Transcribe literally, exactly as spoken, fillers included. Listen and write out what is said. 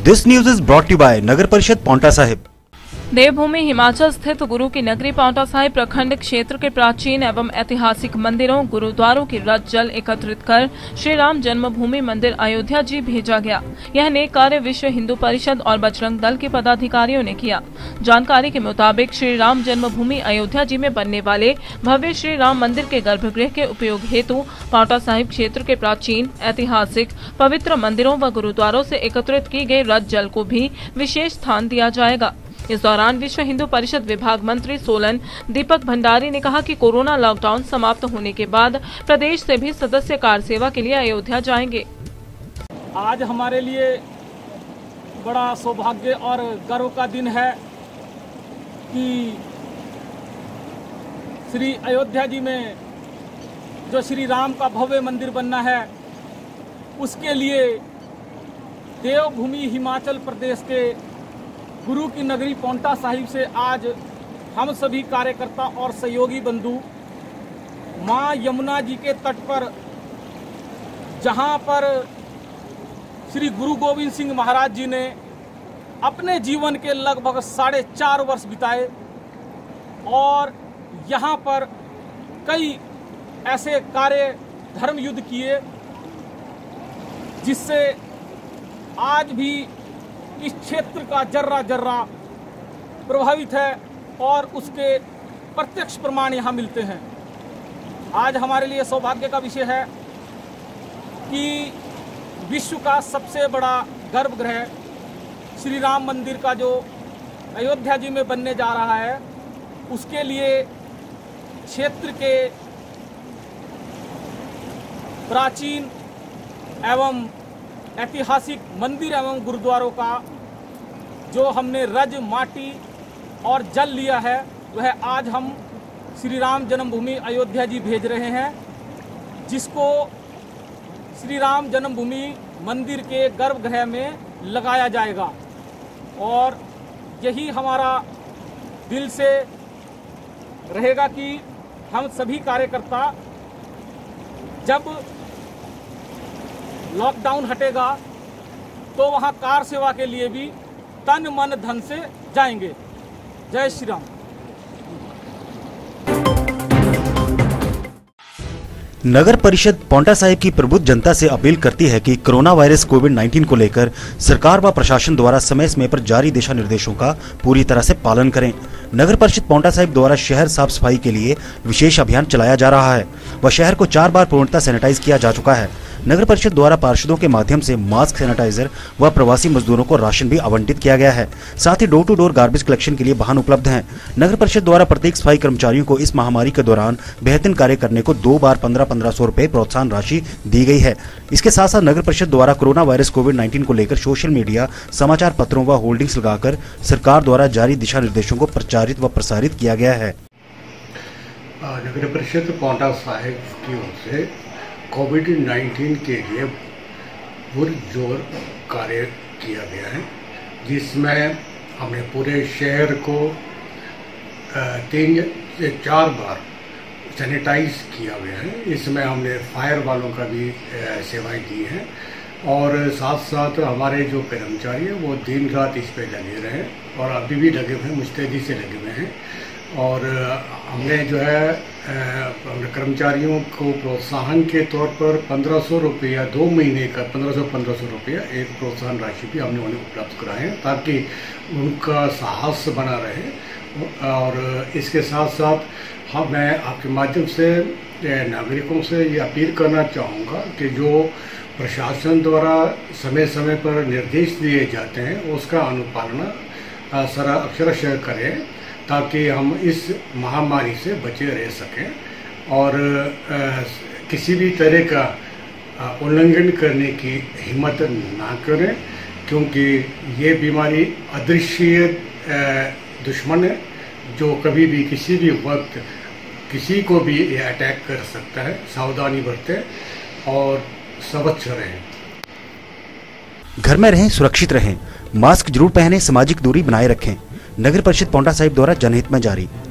This news is brought to by नगर परिषद पांवटा साहिब। देवभूमि हिमाचल स्थित गुरु की नगरी पांवटा साहिब प्रखंड क्षेत्र के प्राचीन एवं ऐतिहासिक मंदिरों गुरुद्वारों की रज जल एकत्रित कर श्री राम जन्मभूमि मंदिर अयोध्या जी भेजा गया। यह नेक कार्य विश्व हिंदू परिषद और बजरंग दल के पदाधिकारियों ने किया। जानकारी के मुताबिक श्री राम जन्मभूमि अयोध्या जी में बनने वाले भव्य श्री राम मंदिर के गर्भगृह के उपयोग हेतु पांवटा साहिब क्षेत्र के प्राचीन ऐतिहासिक पवित्र मंदिरों व गुरुद्वारों से एकत्रित की गई रज जल को भी विशेष स्थान दिया जाएगा। इस दौरान विश्व हिंदू परिषद विभाग मंत्री सोलन दीपक भंडारी ने कहा कि कोरोना लॉकडाउन समाप्त होने के बाद प्रदेश से भी सदस्य कार सेवा के लिए अयोध्या जाएंगे। आज हमारे लिए बड़ा सौभाग्य और गर्व का दिन है कि श्री अयोध्या जी में जो श्री राम का भव्य मंदिर बनना है, उसके लिए देवभूमि हिमाचल प्रदेश के गुरु की नगरी पांवटा साहिब से आज हम सभी कार्यकर्ता और सहयोगी बंधु मां यमुना जी के तट पर, जहां पर श्री गुरु गोविंद सिंह महाराज जी ने अपने जीवन के लगभग साढ़े चार वर्ष बिताए और यहां पर कई ऐसे कार्य धर्म युद्ध किए जिससे आज भी इस क्षेत्र का जर्रा जर्रा प्रभावित है और उसके प्रत्यक्ष प्रमाण यहाँ मिलते हैं। आज हमारे लिए सौभाग्य का विषय है कि विश्व का सबसे बड़ा गर्भगृह श्री राम मंदिर का जो अयोध्या जी में बनने जा रहा है, उसके लिए क्षेत्र के प्राचीन एवं ऐतिहासिक मंदिर एवं गुरुद्वारों का जो हमने रज, माटी और जल लिया है, वह आज हम श्री राम जन्मभूमि अयोध्या जी भेज रहे हैं, जिसको श्री राम जन्मभूमि मंदिर के गर्भगृह में लगाया जाएगा। और यही हमारा दिल से रहेगा कि हम सभी कार्यकर्ता जब लॉकडाउन हटेगा तो वहां कार सेवा के लिए भी तन मन धन से जाएंगे। जय श्री राम। नगर परिषद पांवटा साहिब की प्रबुद्ध जनता से अपील करती है कि कोरोना वायरस कोविड उन्नीस को लेकर सरकार व प्रशासन द्वारा समय समय पर जारी दिशा निर्देशों का पूरी तरह से पालन करें। नगर परिषद पांवटा साहिब द्वारा शहर साफ सफाई के लिए विशेष अभियान चलाया जा रहा है व शहर को चार बार पूर्णतः सैनिटाइज किया जा चुका है। नगर परिषद द्वारा पार्षदों के माध्यम से मास्क, सैनिटाइजर व प्रवासी मजदूरों को राशन भी आवंटित किया गया है। साथ ही door to door garbage collection के लिए वाहन उपलब्ध हैं। नगर परिषद द्वारा प्रत्येक सफाई कर्मचारियों को इस महामारी के दौरान बेहतरीन कार्य करने को दो बार पंद्रह पंद्रह सौ रुपए प्रोत्साहन राशि दी गई है। इसके साथ साथ नगर परिषद द्वारा कोरोना वायरस कोविड उन्नीस को लेकर सोशल मीडिया, समाचार पत्रों व होर्डिंग्स लगाकर सरकार द्वारा जारी दिशा निर्देशों को प्रचारित व प्रसारित किया गया है। नगर परिषद पांवटा साहिब की ओर से कोविड उन्नीस के लिए पुरजोर कार्य किया गया है, जिसमें हमने पूरे शहर को तीन से चार बार सैनिटाइज किया गया है। इसमें हमने फायर वालों का भी सेवाएं दी हैं और साथ साथ हमारे जो कर्मचारी हैं वो दिन रात इस पे लगे रहे और अभी भी लगे हुए हैं, मुस्तैदी से लगे हुए हैं। और हमने जो है कर्मचारियों को प्रोत्साहन के तौर पर पंद्रह सौ रुपया दो महीने का पंद्रह सौ पंद्रह सौ रुपया एक प्रोत्साहन राशि भी हमने उन्हें उपलब्ध कराए हैं ताकि उनका साहस बना रहे। और इसके साथ साथ हम मैं आपके माध्यम से नागरिकों से ये अपील करना चाहूँगा कि जो प्रशासन द्वारा समय समय पर निर्देश दिए जाते हैं उसका अनुपालन सरा अक्षरशः करें ताकि हम इस महामारी से बचे रह सकें और आ, किसी भी तरह का उल्लंघन करने की हिम्मत ना करें, क्योंकि ये बीमारी अदृश्य दुश्मन है जो कभी भी किसी भी वक्त किसी को भी ये अटैक कर सकता है। सावधानी बरतें और सवच्छ रहें। घर में रहें, सुरक्षित रहें, मास्क जरूर पहनें, सामाजिक दूरी बनाए रखें। नगर परिषद पांवटा साहिब द्वारा जनहित में जारी।